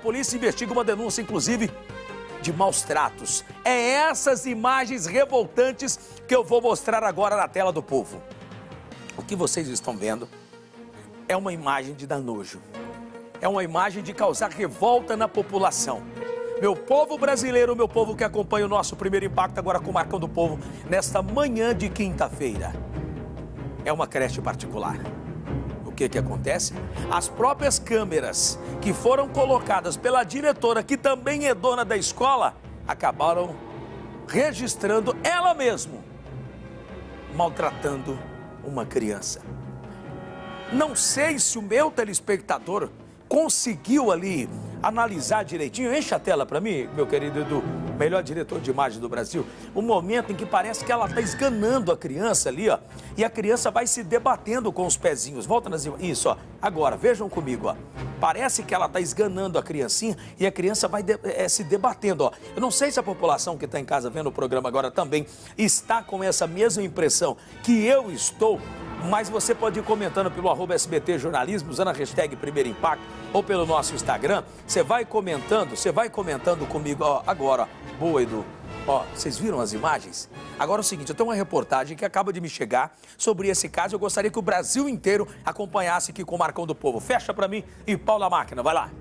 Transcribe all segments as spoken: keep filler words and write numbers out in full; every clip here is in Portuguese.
polícia investiga uma denúncia, inclusive, de maus tratos. É essas imagens revoltantes que eu vou mostrar agora na tela do povo. O que vocês estão vendo é uma imagem de dar nojo. É uma imagem de causar revolta na população. Meu povo brasileiro, meu povo que acompanha o nosso Primeiro Impacto agora com o Marcão do Povo, nesta manhã de quinta-feira. É uma creche particular. O que que acontece? As próprias câmeras que foram colocadas pela diretora, que também é dona da escola, acabaram registrando ela mesma maltratando uma criança. Não sei se o meu telespectador conseguiu ali analisar direitinho. Enche a tela para mim, meu querido Edu, melhor diretor de imagem do Brasil. O momento em que parece que ela está esganando a criança ali, ó. E a criança vai se debatendo com os pezinhos. Volta nas imagens. Isso, ó. Agora, vejam comigo, ó. Parece que ela está esganando a criancinha e a criança vai de, é, se debatendo, ó. Eu não sei se a população que está em casa vendo o programa agora também está com essa mesma impressão que eu estou. Mas você pode ir comentando pelo arroba S B T Jornalismo, usando a hashtag Primeiro Impacto, ou pelo nosso Instagram. Você vai comentando, você vai comentando comigo, ó, agora, ó. Boa, Edu. Ó, vocês viram as imagens? Agora é o seguinte, eu tenho uma reportagem que acaba de me chegar sobre esse caso. Eu gostaria que o Brasil inteiro acompanhasse aqui com o Marcão do Povo. Fecha pra mim e pau na máquina, vai lá.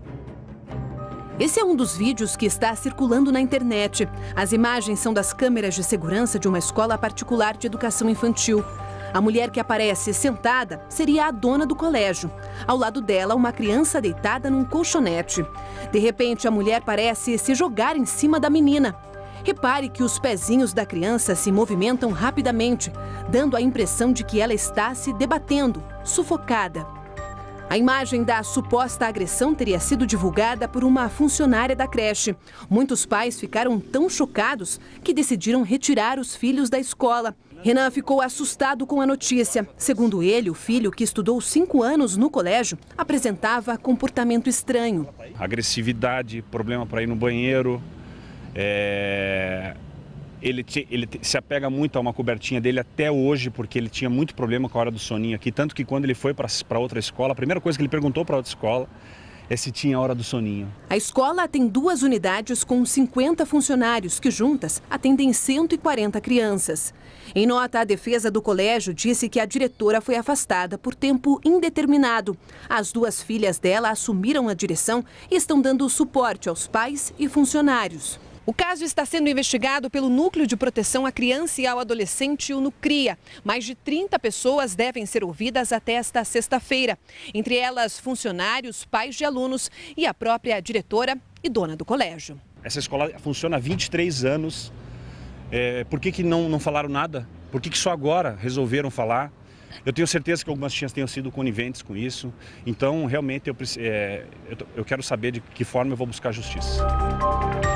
Esse é um dos vídeos que está circulando na internet. As imagens são das câmeras de segurança de uma escola particular de educação infantil. A mulher que aparece sentada seria a dona do colégio. Ao lado dela, uma criança deitada num colchonete. De repente, a mulher parece se jogar em cima da menina. Repare que os pezinhos da criança se movimentam rapidamente, dando a impressão de que ela está se debatendo, sufocada. A imagem da suposta agressão teria sido divulgada por uma funcionária da creche. Muitos pais ficaram tão chocados que decidiram retirar os filhos da escola. Renan ficou assustado com a notícia. Segundo ele, o filho, que estudou cinco anos no colégio, apresentava comportamento estranho. Agressividade, problema para ir no banheiro. É... Ele, te, ele te, se apega muito a uma cobertinha dele até hoje, porque ele tinha muito problema com a hora do soninho aqui. Tanto que quando ele foi para outra escola, a primeira coisa que ele perguntou para outra escola é se tinha a hora do soninho. A escola tem duas unidades com cinquenta funcionários, que juntas atendem cento e quarenta crianças. Em nota, a defesa do colégio disse que a diretora foi afastada por tempo indeterminado. As duas filhas dela assumiram a direção e estão dando suporte aos pais e funcionários. O caso está sendo investigado pelo Núcleo de Proteção à Criança e ao Adolescente, o NUCRIA. Mais de trinta pessoas devem ser ouvidas até esta sexta-feira. Entre elas, funcionários, pais de alunos e a própria diretora e dona do colégio. Essa escola funciona há vinte e três anos. É, por que que não, não falaram nada? Por que que só agora resolveram falar? Eu tenho certeza que algumas tias tenham sido coniventes com isso. Então, realmente, eu, é, eu, eu quero saber de que forma eu vou buscar justiça.